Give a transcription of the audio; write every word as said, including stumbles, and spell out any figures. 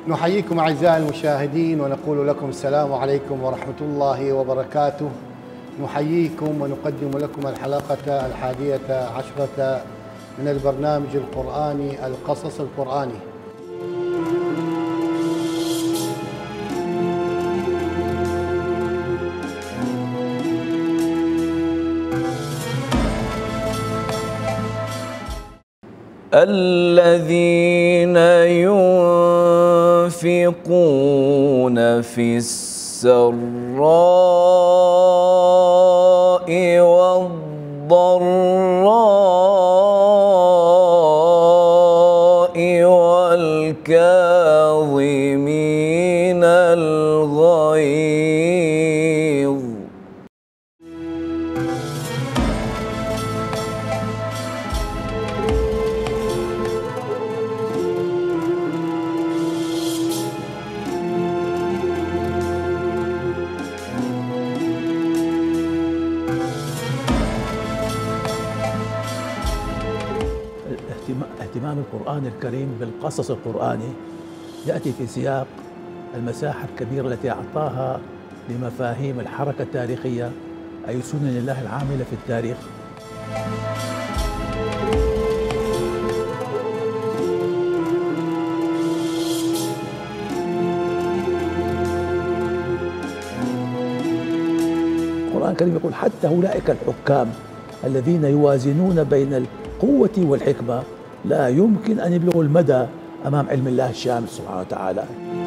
نحييكم أعزائي المشاهدين ونقول لكم السلام عليكم ورحمة الله وبركاته. نحييكم ونقدم لكم الحلقة الحادية عشرة من البرنامج القرآني القصص القرآني. الذين ينفقون في السراء والضراء والكاظمين الغيظ. اهتمام القرآن الكريم بالقصص القرآني يأتي في سياق المساحة الكبيرة التي أعطاها لمفاهيم الحركة التاريخية أي سنن الله العاملة في التاريخ. القرآن الكريم يقول حتى أولئك الحكام الذين يوازنون بين القوة والحكمة لا يمكن أن يبلغوا المدى أمام علم الله الشامل سبحانه وتعالى.